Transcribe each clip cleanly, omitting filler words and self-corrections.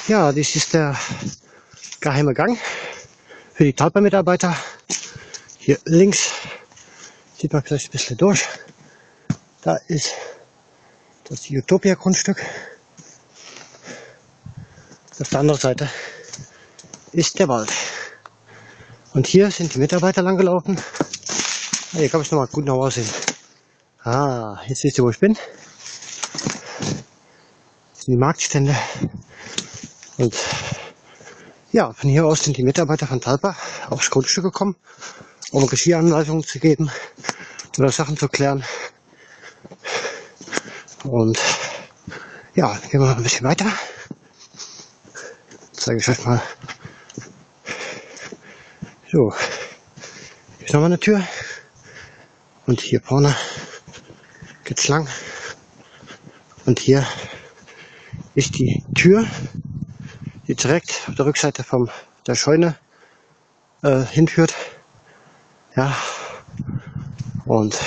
Ja, dies ist der geheime Gang für die Talpa-Mitarbeiter. Hier links sieht man vielleicht ein bisschen durch. Da ist das Utopia-Grundstück. Auf der anderen Seite ist der Wald. Und hier sind die Mitarbeiter lang gelaufen. Hier kann ich noch mal gut nach aussehen. Ah, jetzt wisst ihr, wo ich bin. Das sind die Marktstände. Und ja, von hier aus sind die Mitarbeiter von Talpa aufs Grundstück gekommen, um Regieanweisungen zu geben oder Sachen zu klären. Und ja, gehen wir mal ein bisschen weiter. Zeige ich euch mal. So, hier ist nochmal eine Tür. Und hier vorne geht's lang. Und hier ist die Tür, die direkt auf der Rückseite von der Scheune hinführt. Ja, und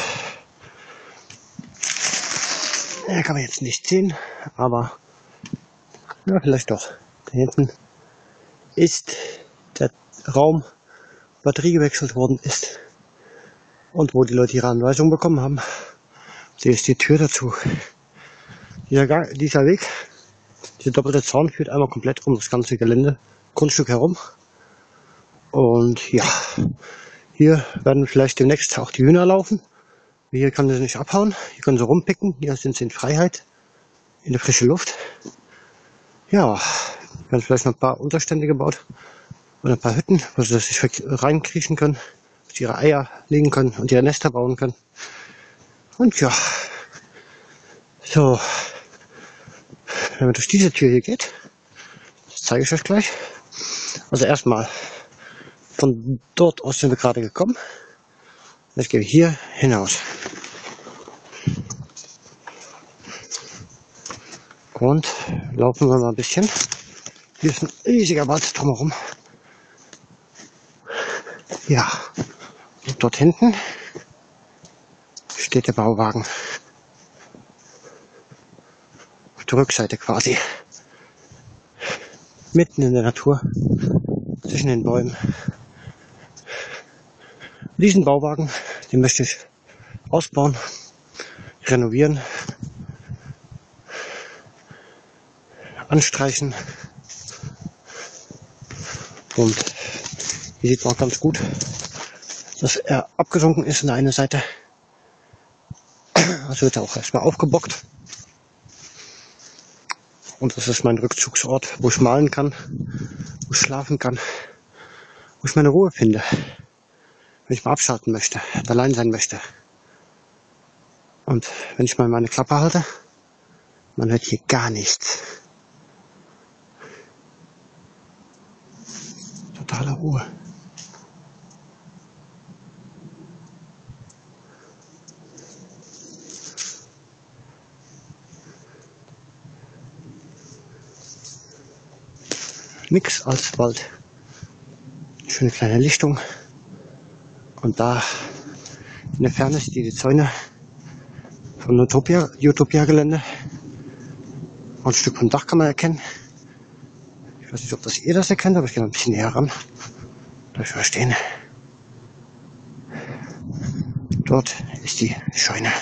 ja, kann man jetzt nicht sehen, aber ja, vielleicht doch. Da hinten ist der Raum, wo Batterie gewechselt worden ist und wo die Leute ihre Anweisungen bekommen haben. Hier ist die Tür dazu. Dieser Weg, dieser doppelte Zaun führt einmal komplett um das ganze Gelände, Grundstück herum. Und ja, hier werden vielleicht demnächst auch die Hühner laufen. Hier können sie nicht abhauen, hier können sie rumpicken, hier sind sie in Freiheit, in der frischen Luft. Ja, hier werden vielleicht noch ein paar Unterstände gebaut und ein paar Hütten, wo sie sich reinkriechen können, wo sie ihre Eier legen können und ihre Nester bauen können. Und ja, so, wenn man durch diese Tür hier geht, das zeige ich euch gleich. Also erstmal, von dort aus sind wir gerade gekommen. Jetzt gehen wir hier hinaus. Und laufen wir mal ein bisschen. Hier ist ein riesiger Wald drumherum. Ja, und dort hinten steht der Bauwagen. Auf der Rückseite quasi. Mitten in der Natur, zwischen den Bäumen. Diesen Bauwagen, den möchte ich ausbauen, renovieren, anstreichen. Und hier sieht man auch ganz gut, dass er abgesunken ist an der einen Seite. Also wird er auch erstmal aufgebockt. Und das ist mein Rückzugsort, wo ich malen kann, wo ich schlafen kann, wo ich meine Ruhe finde, wenn ich mal abschalten möchte, allein sein möchte. Und wenn ich mal meine Klappe halte, man hört hier gar nichts. Totale Ruhe. Nix als Wald. Schöne kleine Lichtung. Und da in der Ferne ist die Zäune vom Utopia-Gelände. Ein Stück vom Dach kann man erkennen. Ich weiß nicht, ob ihr das erkennt, aber ich gehe noch ein bisschen näher ran. Darf ich stehen. Dort ist die Scheune.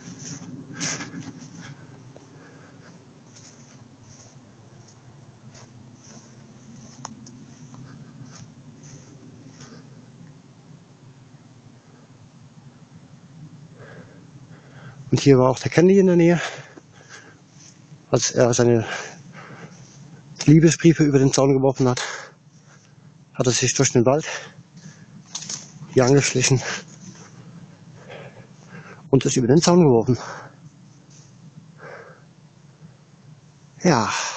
Und hier war auch der Candy in der Nähe, als er seine Liebesbriefe über den Zaun geworfen hat, hat er sich durch den Wald hier angeschlichen und ist über den Zaun geworfen. Ja.